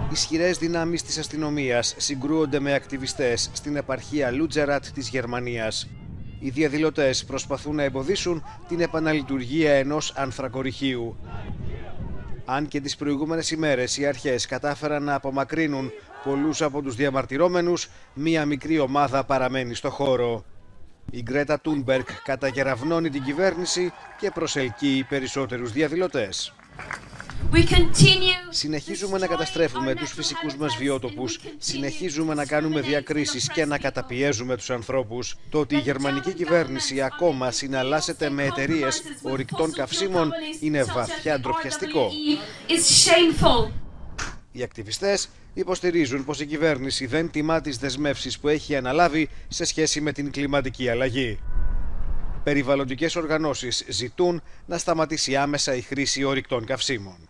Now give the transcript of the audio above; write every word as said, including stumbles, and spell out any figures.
Ισχυρές δυνάμεις της αστυνομίας συγκρούονται με ακτιβιστές στην επαρχία Λούτζερατ της Γερμανίας. Οι διαδηλωτές προσπαθούν να εμποδίσουν την επαναλειτουργία ενός ανθρακοριχείου. Αν και τις προηγούμενες ημέρες οι αρχές κατάφεραν να απομακρύνουν πολλούς από τους διαμαρτυρόμενους, μία μικρή ομάδα παραμένει στο χώρο. Η Γκρέτα Τούνμπεργκ καταγεραυνώνει την κυβέρνηση και προσελκύει περισσότερους διαδηλωτές. Συνεχίζουμε να καταστρέφουμε τους φυσικούς μας βιότοπους, συνεχίζουμε να κάνουμε διακρίσεις και να καταπιέζουμε τους ανθρώπους. Το ότι η γερμανική κυβέρνηση ακόμα συναλλάσσεται με εταιρείες ορυκτών καυσίμων είναι βαθιά ντροπιαστικό. Οι ακτιβιστές υποστηρίζουν πως η κυβέρνηση δεν τιμά τις δεσμεύσεις που έχει αναλάβει σε σχέση με την κλιματική αλλαγή. Περιβαλλοντικές οργανώσεις ζητούν να σταματήσει άμεσα η χρήση ορυκτών καυσίμων.